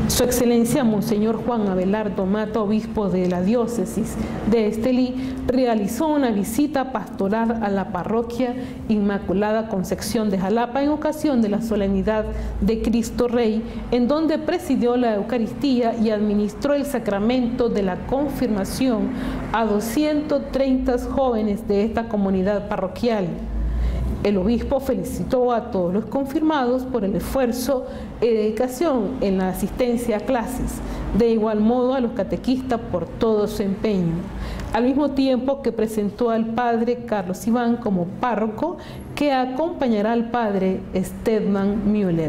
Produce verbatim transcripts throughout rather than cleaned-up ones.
Su Excelencia Monseñor Juan Abelardo Mata, obispo de la diócesis de Estelí, realizó una visita pastoral a la parroquia Inmaculada Concepción de Jalapa en ocasión de la solemnidad de Cristo Rey, en donde presidió la Eucaristía y administró el sacramento de la confirmación a doscientos treinta jóvenes de esta comunidad parroquial. El obispo felicitó a todos los confirmados por el esfuerzo y dedicación en la asistencia a clases, de igual modo a los catequistas por todo su empeño, al mismo tiempo que presentó al padre Carlos Iván como párroco, que acompañará al padre Stedman Müller.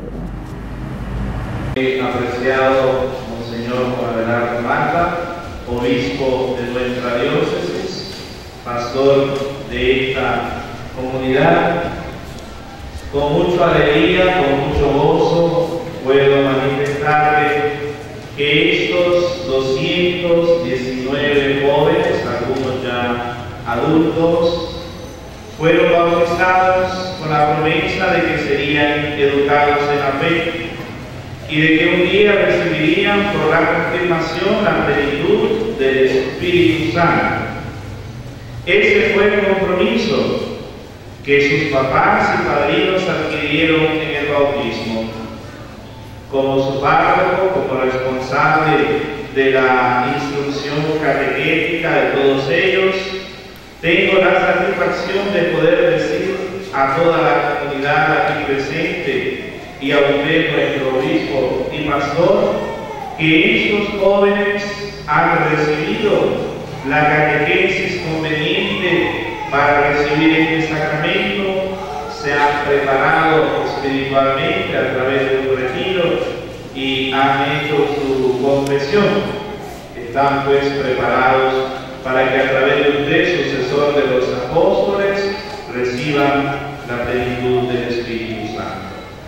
Apreciado Monseñor Juan Abelardo Mata, obispo de nuestra diócesis, pastor de esta comunidad, con mucha alegría, con mucho gozo, puedo manifestarle que estos doscientos diecinueve jóvenes, algunos ya adultos, fueron bautizados con la promesa de que serían educados en la fe y de que un día recibirían por la confirmación la plenitud del Espíritu Santo. Ese fue el compromiso que sus papás y padrinos adquirieron en el bautismo. Como su párroco, como responsable de la instrucción catequética de todos ellos, tengo la satisfacción de poder decir a toda la comunidad aquí presente y a usted, nuestro obispo y pastor, que estos jóvenes han recibido la catequesis conveniente para recibir este sacramento, se han preparado espiritualmente a través de un retiro y han hecho su confesión. Están pues preparados para que a través de usted, sucesor de los apóstoles, reciban la plenitud del Espíritu Santo.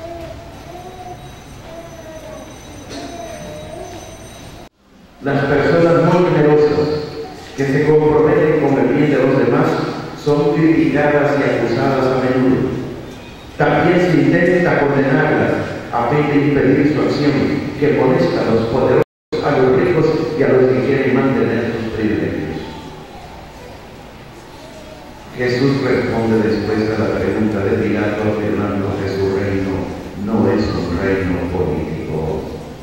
Las personas muy generosas que se comprometen con el bien de los demás son criticadas y acusadas a menudo. También se intenta condenarlas a fin de impedir su acción, que molesta a los poderosos, a los ricos y a los que quieren mantener sus privilegios. Jesús responde después a la pregunta de Pilato, afirmando que su reino no es un reino político.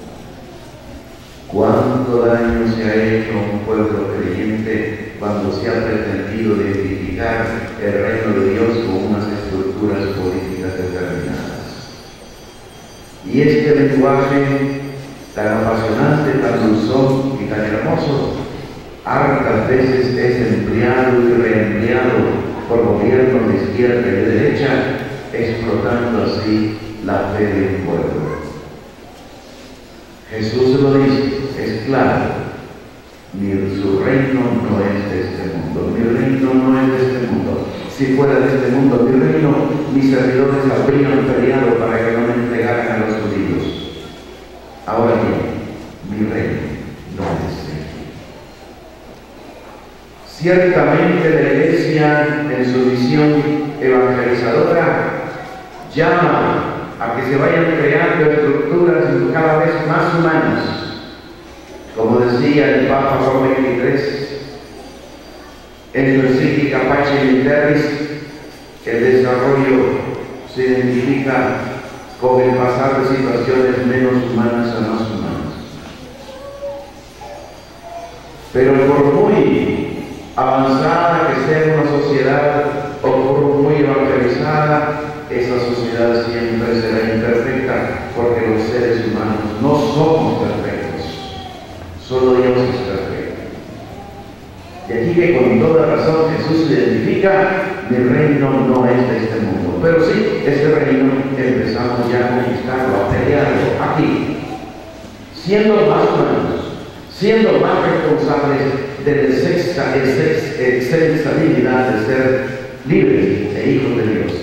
¿Cuánto daño se ha hecho a un pueblo creyente cuando se ha pretendido identificar el reino de Dios con unas estructuras políticas determinadas? Y este lenguaje tan apasionante, tan dulzón y tan hermoso, hartas veces es empleado y reempleado por gobiernos de izquierda y de derecha, explotando así la fe de un pueblo. Jesús lo dice, es claro, mi, su reino no es de este mundo, mi reino no es de este mundo. Si fuera de este mundo mi reino, mis servidores habrían peleado para que no me entregaran a los judíos. Ahora bien, mi reino no es de aquí. Ciertamente la Iglesia, en su visión evangelizadora, llama a que se vayan creando estructuras cada vez más humanas. Como decía el Papa Juan veintitrés en su encíclica Pacem in Terris, el desarrollo se identifica con el pasar de situaciones menos humanas a más humanas. Pero por muy avanzada que sea una sociedad, o por muy evangelizada, esa sociedad siempre será imperfecta, porque los seres humanos no somos perfectos, solo Dios es perfecto. Y aquí que con toda razón Jesús se identifica, mi reino no es de este mundo, pero sí, este reino empezamos ya a conquistarlo, a pelearlo aquí, siendo más humanos, siendo más responsables de la extensa dignidad de ser libres e hijos de Dios.